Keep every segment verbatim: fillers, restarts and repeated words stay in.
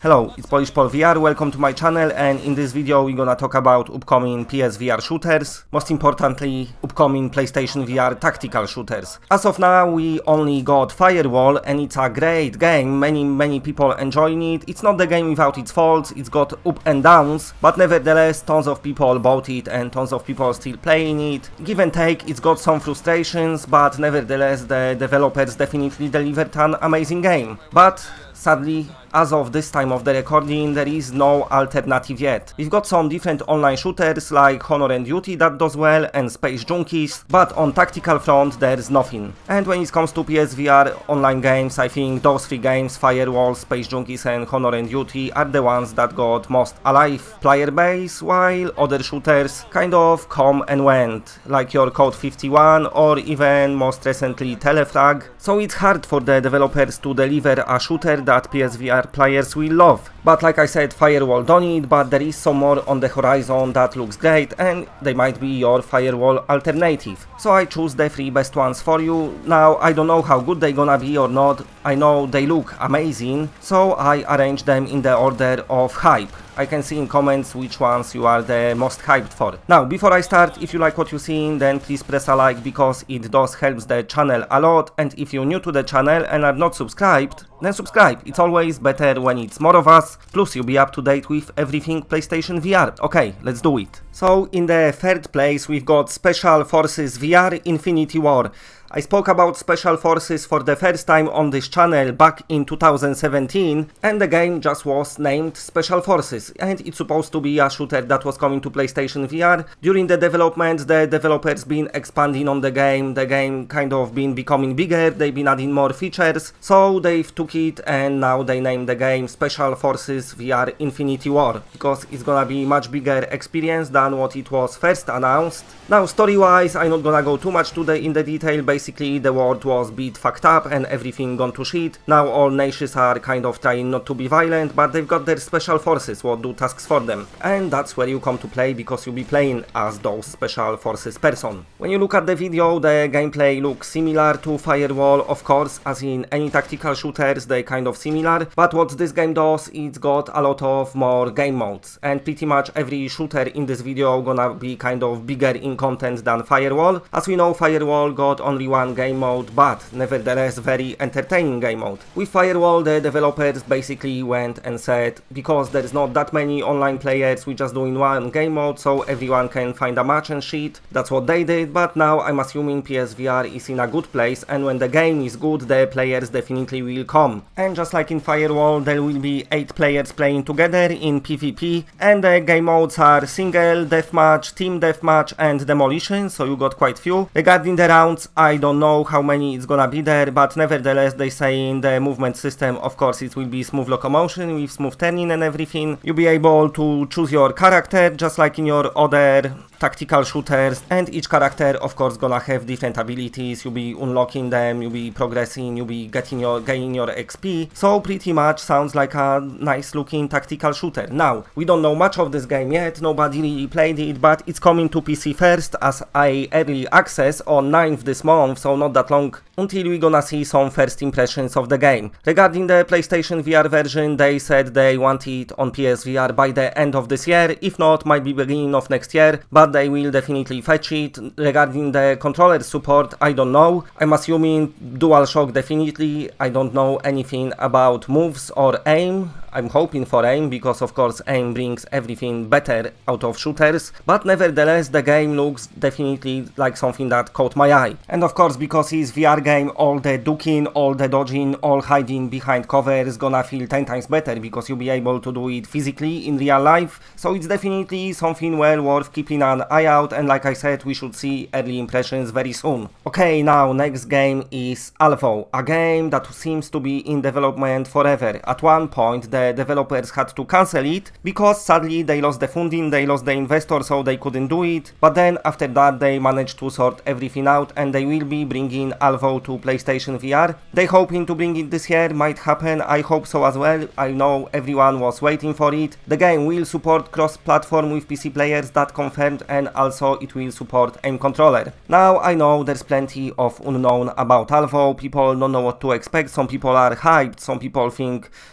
Hello, it's Polish Paul V R, welcome to my channel, and in this video we're gonna talk about upcoming P S V R shooters, most importantly upcoming PlayStation V R tactical shooters. As of now we only got Firewall and it's a great game, many many people enjoying it. It's not the game without its faults, it's got up and downs, but nevertheless tons of people bought it and tons of people still playing it. Give and take, it's got some frustrations, but nevertheless the developers definitely delivered an amazing game. But sadly, as of this time of the recording, there is no alternative yet. We've got some different online shooters like Honor and Duty that does well and Space Junkies, but on tactical front there's nothing. And when it comes to P S V R online games, I think those three games, Firewall, Space Junkies and Honor and Duty, are the ones that got most alive player base, while other shooters kind of come and went, like your Code fifty-one or even most recently Telefrag. So it's hard for the developers to deliver a shooter that P S V R players will love. But like I said, Firewall done it, but there is some more on the horizon that looks great and they might be your Firewall alternative. So I choose the three best ones for you. Now I don't know how good they gonna be or not, I know they look amazing, so I arrange them in the order of hype. I can see in comments which ones you are the most hyped for. Now, before I start, if you like what you're seeing, then please press a like because it does helps the channel a lot. And if you're new to the channel and are not subscribed, then subscribe. It's always better when it's more of us. Plus, you'll be up to date with everything PlayStation V R. Okay, let's do it. So, in the third place, we've got Special Forces V R Infinity War. I spoke about Special Forces for the first time on this channel back in two thousand seventeen, and the game just was named Special Forces, and it's supposed to be a shooter that was coming to PlayStation V R. During the development, the developers been expanding on the game, the game kind of been becoming bigger, they've been adding more features, so they've took it and now they named the game Special Forces V R Infinity War, because it's gonna be much bigger experience than what it was first announced. Now story-wise, I'm not gonna go too much to the in the detail. Basically, the world was beat fucked up and everything gone to shit. Now all nations are kind of trying not to be violent, but they've got their special forces what do tasks for them. And that's where you come to play, because you'll be playing as those special forces person. When you look at the video, the gameplay looks similar to Firewall, of course, as in any tactical shooters, they kind of similar. But what this game does, it's got a lot of more game modes. And pretty much every shooter in this video gonna be kind of bigger in content than Firewall. As we know, Firewall got only one game mode, but nevertheless very entertaining game mode. With Firewall, the developers basically went and said, because there's not that many online players, we're just doing one game mode so everyone can find a match and shit. That's what they did, but now I'm assuming P S V R is in a good place, and when the game is good, the players definitely will come. And just like in Firewall, there will be eight players playing together in PvP, and the game modes are single, deathmatch, team deathmatch and demolition, so you got quite few. Regarding the rounds, I don't know how many it's gonna be there, but nevertheless they say in the movement system, of course it will be smooth locomotion with smooth turning and everything. You'll be able to choose your character just like in your other tactical shooters, and each character of course gonna have different abilities. You'll be unlocking them, you'll be progressing, you'll be getting your gaining your X P, so pretty much sounds like a nice looking tactical shooter. Now we don't know much of this game yet, nobody really played it, but it's coming to P C first as a early access on ninth this month, so not that long until we're gonna see some first impressions of the game. Regarding the PlayStation V R version, they said they want it on P S V R by the end of this year, if not might be beginning of next year, but they will definitely fetch it. Regarding the controller support, I don't know. I'm assuming DualShock definitely. I don't know anything about moves or aim. I'm hoping for aim, because of course aim brings everything better out of shooters, but nevertheless the game looks definitely like something that caught my eye. And of course, because it's V R game, all the ducking, all the dodging, all hiding behind cover is gonna feel ten times better, because you'll be able to do it physically in real life, so it's definitely something well worth keeping an eye out, and like I said, we should see early impressions very soon. Okay, now next game is Alpha, a game that seems to be in development forever. At one point the developers had to cancel it because sadly they lost the funding, they lost the investor, so they couldn't do it, but then after that they managed to sort everything out and they will be bringing Alpha to PlayStation V R. They hoping to bring it this year, might happen, I hope so as well. I know everyone was waiting for it. The game will support cross-platform with P C players, that confirmed, and also it will support aim controller. Now I know there's plenty of unknown about Alpha, people don't know what to expect, some people are hyped, some people think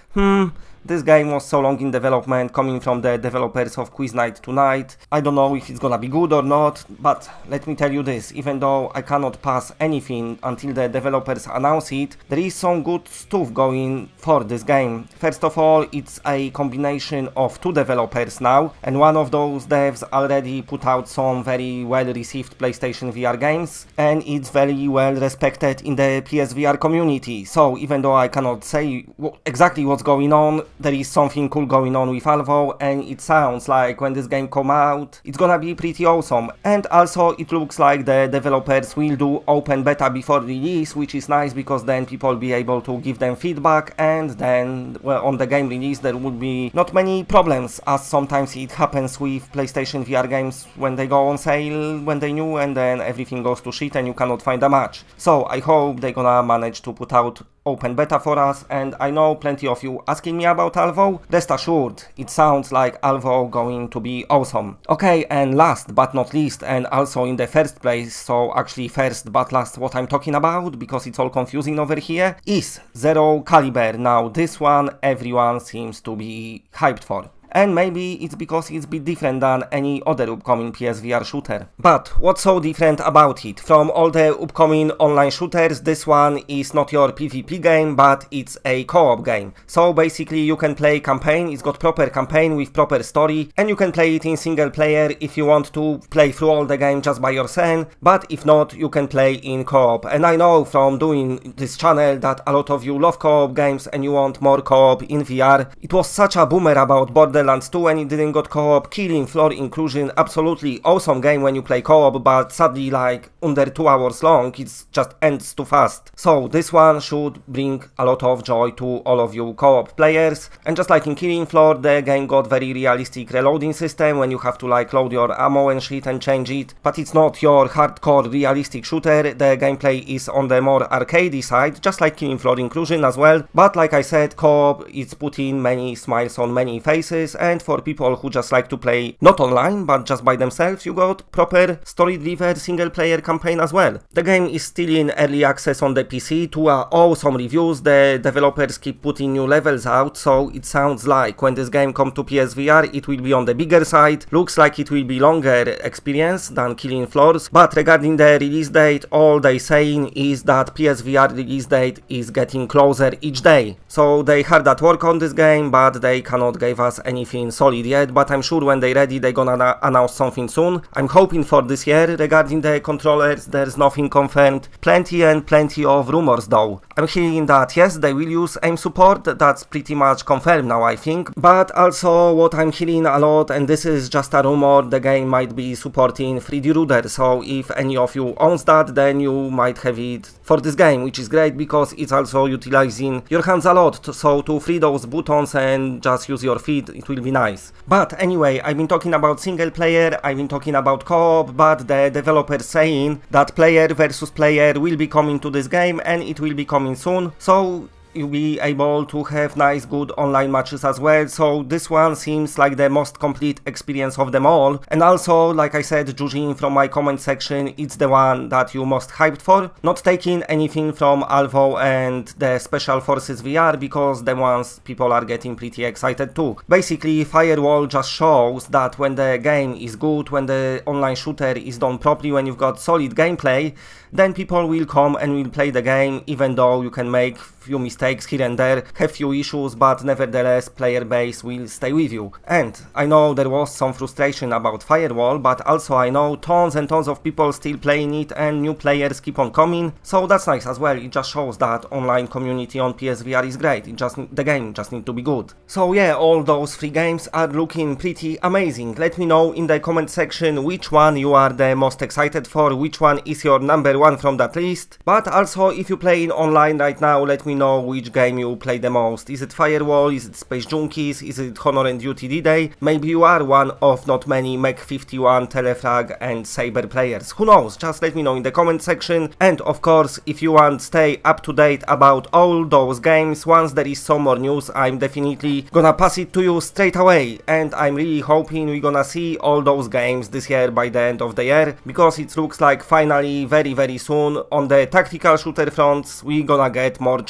hmm, this game was so long in development, coming from the developers of Quiz Night Tonight. I don't know if it's gonna be good or not, but let me tell you this, even though I cannot pass anything until the developers announce it, there is some good stuff going for this game. First of all, it's a combination of two developers now, and one of those devs already put out some very well received PlayStation V R games, and it's very well respected in the P S V R community. So even though I cannot say exactly what's going on, there is something cool going on with Alvo, and it sounds like when this game come out, it's gonna be pretty awesome. And also it looks like the developers will do open beta before release, which is nice because then people will be able to give them feedback, and then well, on the game release there will be not many problems, as sometimes it happens with PlayStation V R games when they go on sale when they new, and then everything goes to shit and you cannot find a match. So I hope they're gonna manage to put out open beta for us, and I know plenty of you asking me about Alvo. Rest assured, it sounds like Alvo going to be awesome. Okay, and last but not least, and also in the first place, so actually first but last what I'm talking about, because it's all confusing over here, is Zero Caliber. Now this one everyone seems to be hyped for. And maybe it's because it's a bit different than any other upcoming P S V R shooter. But what's so different about it? From all the upcoming online shooters, this one is not your PvP game, but it's a co-op game. So basically you can play campaign, it's got proper campaign with proper story, and you can play it in single player if you want to play through all the game just by yourself, but if not, you can play in co-op. And I know from doing this channel that a lot of you love co-op games and you want more co-op in V R. It was such a boomer about Borderlands Borderlands two when it didn't got co-op. Killing Floor Inclusion, absolutely awesome game when you play co-op, but sadly like under two hours long, it just ends too fast. So this one should bring a lot of joy to all of you co-op players. And just like in Killing Floor, the game got very realistic reloading system when you have to like load your ammo and shit and change it. But it's not your hardcore realistic shooter, the gameplay is on the more arcadey side, just like Killing Floor Inclusion as well. But like I said, co-op, it's putting many smiles on many faces, and for people who just like to play not online but just by themselves, you got proper story-driven single-player campaign as well. The game is still in early access on the P C to uh, awesome reviews. The developers keep putting new levels out, so it sounds like when this game comes to P S V R, it will be on the bigger side. Looks like it will be longer experience than Killing Floors, but regarding the release date, all they saying is that P S V R release date is getting closer each day. So they hard at work on this game, but they cannot give us anything solid yet, but I'm sure when they're ready, they're gonna announce something soon. I'm hoping for this year. Regarding the controllers, there's nothing confirmed. Plenty and plenty of rumors though. I'm hearing that yes, they will use aim support, that's pretty much confirmed now I think, but also what I'm hearing a lot, and this is just a rumor, the game might be supporting three D Ruder, so if any of you owns that, then you might have it for this game, which is great because it's also utilizing your hands a lot, so to free those buttons and just use your feet, it will be nice. But anyway, I've been talking about single player, I've been talking about co-op, but the developer saying that player versus player will be coming to this game and it will be coming soon, so you'll be able to have nice good online matches as well. So this one seems like the most complete experience of them all, and also like I said, judging from my comment section, it's the one that you most hyped for, not taking anything from Alvo and the Special Forces V R, because the ones people are getting pretty excited too. Basically Firewall just shows that when the game is good, when the online shooter is done properly, when you've got solid gameplay, then people will come and will play the game, even though you can make few mistakes here and there, have few issues, but nevertheless player base will stay with you. And I know there was some frustration about Firewall, but also I know tons and tons of people still playing it and new players keep on coming, so that's nice as well. It just shows that online community on P S V R is great, it just the game just need to be good. So yeah, all those three games are looking pretty amazing. Let me know in the comment section which one you are the most excited for, which one is your number one from that list. But also if you play in online right now, let me know which game you play the most. Is it Firewall, is it Space Junkies, is it Honor and Duty D-Day? Maybe you are one of not many Mech fifty-one, Telefrag and Saber players. Who knows? Just let me know in the comment section. And of course, if you want to stay up to date about all those games, once there is some more news, I'm definitely gonna pass it to you straight away. And I'm really hoping we're gonna see all those games this year by the end of the year, because it looks like finally very very soon on the tactical shooter fronts we're gonna get more choice than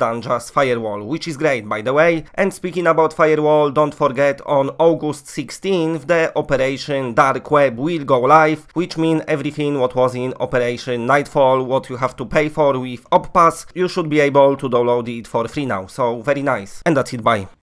than just Firewall, which is great by the way. And speaking about Firewall, don't forget on August sixteenth the Operation Dark Web will go live, which means everything what was in Operation Nightfall, what you have to pay for with OpPass, you should be able to download it for free now, so very nice. And that's it, bye.